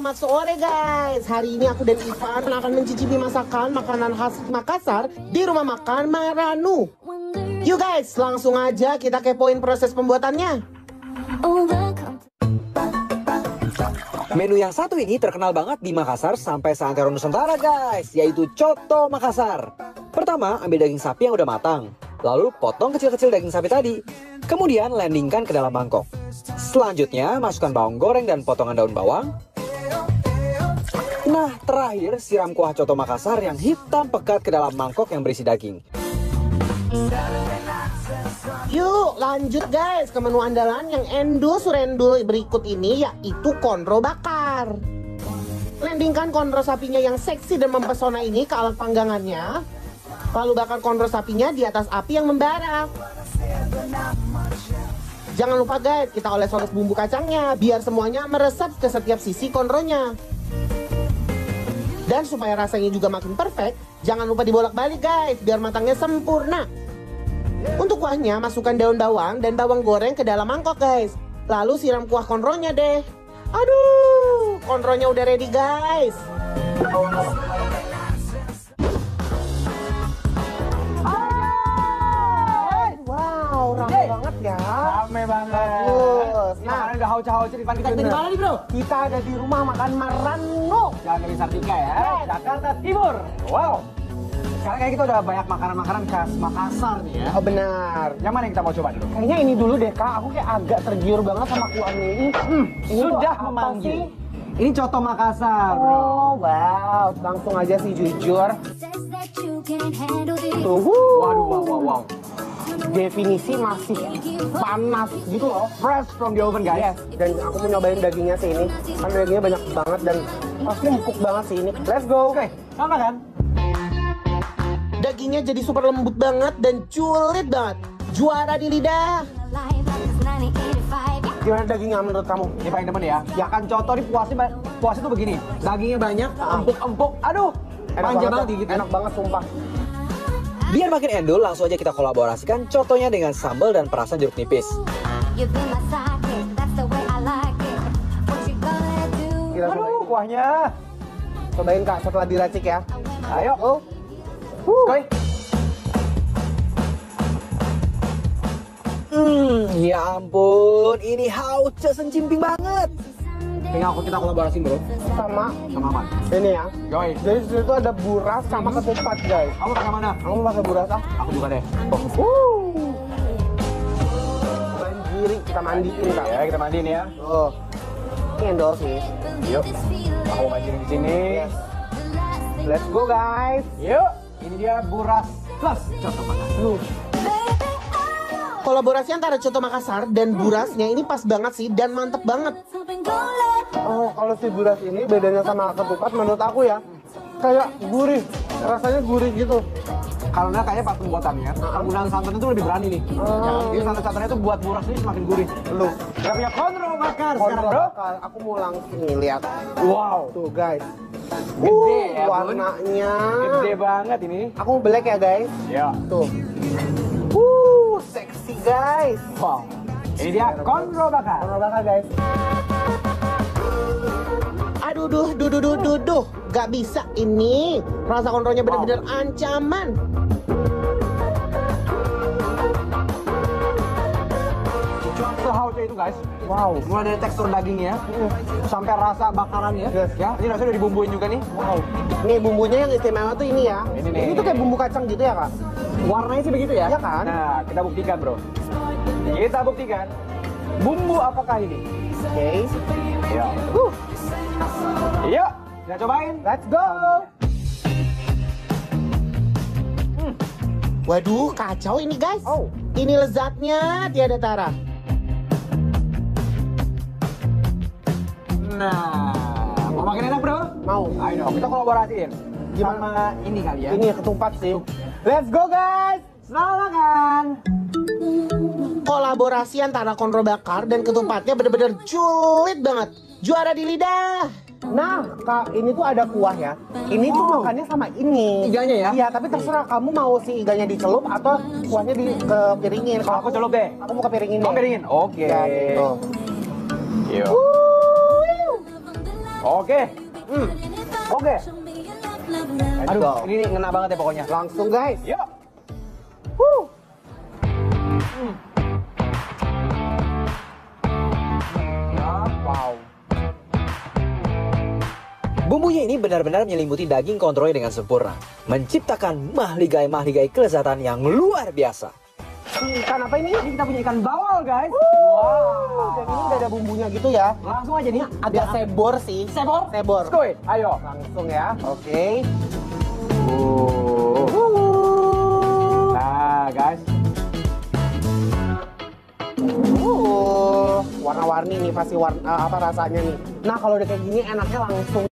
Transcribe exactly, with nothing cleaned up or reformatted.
Selamat sore guys. Hari ini aku dan Ivan akan mencicipi masakan makanan khas Makassar di rumah makan Maranu. Yuk guys, langsung aja kita kepoin proses pembuatannya. Menu yang satu ini terkenal banget di Makassar sampai seantero Nusantara guys, yaitu coto Makassar. Pertama, ambil daging sapi yang udah matang. Lalu potong kecil-kecil daging sapi tadi. Kemudian landingkan ke dalam mangkok. Selanjutnya, masukkan bawang goreng dan potongan daun bawang. Nah, terakhir siram kuah coto Makassar yang hitam pekat ke dalam mangkok yang berisi daging. Yuk lanjut guys ke menu andalan yang endul surendul berikut ini, yaitu konro bakar. Landingkan konro sapinya yang seksi dan mempesona ini ke alat panggangannya. Lalu bakar konro sapinya di atas api yang membara. Jangan lupa guys, kita oles-oles bumbu kacangnya biar semuanya meresap ke setiap sisi konronya. Dan supaya rasanya juga makin perfect, jangan lupa dibolak-balik guys, biar matangnya sempurna. Untuk kuahnya, masukkan daun bawang dan bawang goreng ke dalam mangkok guys. Lalu siram kuah konronya deh. Aduh, konronya udah ready guys. Wow, rame banget ya. Rame banget. Bagus. Nah, Nah, udah hauca-hauca di depan kita. Kita di mana nih, Bro? kita ada di rumah makan Maranu. Jalan Dewi Sartika ya, Yes. Jakarta Timur. Wow. Sekarang kayak kita udah banyak makanan-makanan khas Makassar nih ya. Oh benar. Yang mana yang kita mau coba dulu? Kayaknya ini dulu deh kak, aku kayak agak tergiur banget sama kuahnya ini. Hmm, ini tuh Sudah apa memanggil. sih? Ini coto Makassar, Bro. Oh wow, langsung aja sih jujur. Tuh, Waduh, wow, wow, wow. definisi masih panas gitu loh. Fresh from the oven, guys. Yes, dan aku mau nyobain dagingnya sih ini. Kan dagingnya banyak banget dan pasti empuk banget sih ini. Let's go. Oke, sama kan? Dagingnya jadi super lembut banget dan culit banget. Juara di lidah. Gimana dagingnya menurut kamu? Ini paling demen ya. Ya kan coto nih puasnya puasnya tuh begini. Dagingnya banyak, empuk-empuk. Aduh, manja banget ya. gitu. Enak banget sumpah. Biar makin endul, langsung aja kita kolaborasikan cotonya dengan sambal dan perasan jeruk nipis. Kita Aduh, cobain. kuahnya. Cobain kak setelah diracik ya. Ayo. Oh. Koi. Hmm, ya ampun, ini hauce sencimping banget. Tinggal aku kita kolaborasi, Bro. Sama Sama apa? ini ya. Yoi. Jadi di situ ada buras sama ketupat guys. Kamu pakai mana? Kamu pakai buras ah? Aku juga deh. Uh. Banjiri kita mandiin kak. Ya, kita mandiin ya. Oh. Ini endol sih. Yuk. Aku mandiin di sini. Let's go guys. Yuk. Ini dia buras plus coto Makassar. Kolaborasi antara coto Makassar dan burasnya ini pas banget sih dan mantep banget. Oh, kalau si buras ini bedanya sama ketupat menurut aku ya, kayak gurih, rasanya gurih gitu. Karena kayaknya pas pembuatannya, penggunaan santan itu lebih berani nih. Oh. Jadi santan-santannya itu buat buras ini semakin gurih. Lu, Kita punya konro bakar sekarang, kontrol Bro. bakal. Aku mau langsung nih lihat. Wow. Tuh guys. Gede Uh, ya, Bun. warnanya. Gede banget ini. Aku mau black ya guys. Ya. Tuh. Uh, seksi guys. Wow. Ini dia konro bakar. Kontrol bakal guys. Aduh, duh, duh, duh, duh, duh, duh. Gak bisa ini. Rasa kontrolnya bener-bener ancaman. Sehauce itu guys. Wow. Mulai dari tekstur dagingnya sampai rasa bakarannya. Yes. Ya, ini rasanya udah dibumbuin juga nih. Wow. Nih bumbunya yang istimewa tuh ini ya. Ini nih. Ini tuh kayak bumbu kacang gitu ya kak? Warnanya sih begitu ya? Iya kan? Nah, kita buktikan, Bro. Kita buktikan. Bumbu apakah ini? Oke. Ya. Uh, Yuk, kita cobain. let's go. Hmm. Waduh, kacau ini guys. Oh. Ini lezatnya tiada tara. Nah, mau makin enak, Bro? Mau. Ayo dong, kita kolaborasiin. Gimana? Sama ini kali ya. Ini ketupat sih. Let's go guys. Selamat makan. Kolaborasi antara konro bakar dan ketupatnya bener-bener julid banget. Juara di lidah. Nah, Kak, ini tuh ada kuah ya. Ini tuh Oh. makannya sama ini. Iganya ya? Iya, tapi terserah kamu mau si iganya dicelup atau kuahnya dipiringin. Kalau Aku celup deh. Aku mau kepiringin Mau deh. piringin? Oke. Ya, gitu. Yuk. Wuh. Oke. Hmm, Oke. let's Aduh, go. ini nih ngena banget ya pokoknya. Langsung guys. Yuk. Wuh. Wow. Bumbunya ini benar-benar menyelimuti daging kontrolnya dengan sempurna, menciptakan mahligai-mahligai kelezatan yang luar biasa. Ikan apa ini? Ini kita punya ikan bawal, guys. Wow. Dan ini udah ada bumbunya gitu ya. Langsung aja nih. Agak sebor sih. Sebor? Sebor. Skoy, ayo. Langsung ya. Oke. Uh. Nah, guys. Uh, warna-warni nih pasti warna apa rasanya nih. Nah, kalau udah kayak gini enaknya langsung